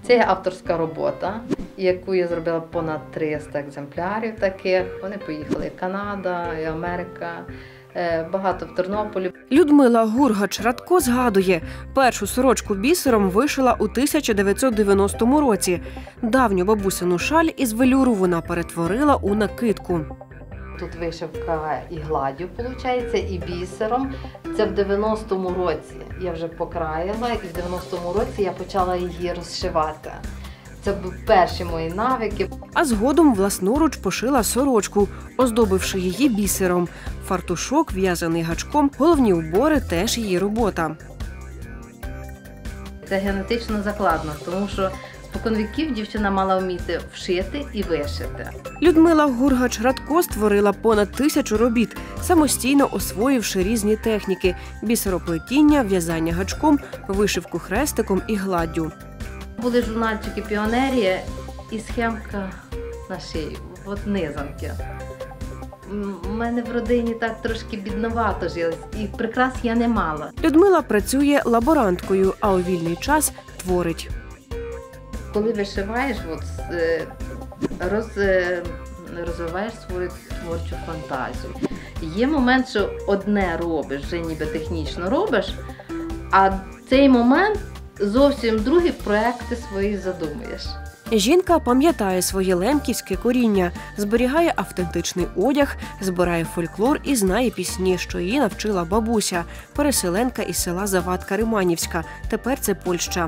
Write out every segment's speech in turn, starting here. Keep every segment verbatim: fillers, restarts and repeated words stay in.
Це є авторська робота, яку я зробила понад триста екземплярів таких. Вони поїхали і Канада, і Америка, багато в Тернополі. Людмила Гургач-Радко згадує, першу сорочку бісером вишила у тисяча дев'ятсот дев'яностому році. Давню бабусину шаль із велюру вона перетворила у накидку. Тут вишивка і гладдю, виходить, і бісером. Це в дев'яностому році я вже покраїла, і в дев'яностому році я почала її розшивати. Це були перші мої навики. А згодом власноруч пошила сорочку, оздобивши її бісером. Фартушок, в'язаний гачком, головні убори – теж її робота. Це генетично закладно, тому що споконвіків дівчина мала вміти вшити і вишити. Людмила Гургач-Радко створила понад тисячу робіт, самостійно освоївши різні техніки – бісероплетіння, в'язання гачком, вишивку хрестиком і гладдю. Були журнальчики «Піонерія» і схемка на шию, от низанки. У мене в родині так трошки бідновато жилось, і прикрас я не мала. Людмила працює лаборанткою, а у вільний час творить. Коли вишиваєш, от, роз, розвиваєш свою творчу фантазію. Є момент, що одне робиш, вже ніби технічно робиш, а цей момент зовсім другі проекти свої задумуєш. Жінка пам'ятає своє лемківське коріння, зберігає автентичний одяг, збирає фольклор і знає пісні, що її навчила бабуся, переселенка із села Завадка Риманівська, тепер це Польща.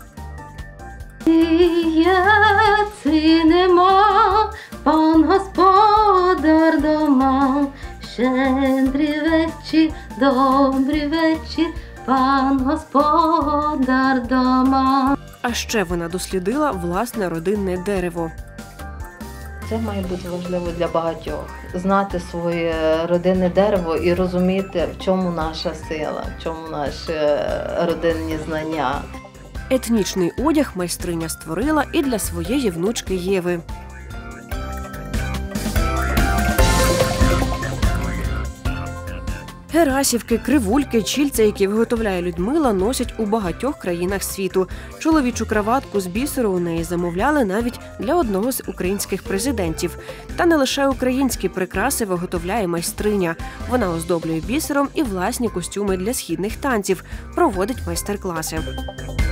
Яці нема, пан господар дома, щедрий вечір, добрий вечір, пан господар дома. А ще вона дослідила власне родинне дерево. Це має бути важливо для багатьох. Знати своє родинне дерево і розуміти, в чому наша сила, в чому наші родинні знання. Етнічний одяг майстриня створила і для своєї внучки Єви. Герасівки, кривульки, чільця, які виготовляє Людмила, носять у багатьох країнах світу. Чоловічу краватку з бісеру у неї замовляли навіть для одного з українських президентів. Та не лише українські прикраси виготовляє майстриня. Вона оздоблює бісером і власні костюми для східних танців, проводить майстер-класи.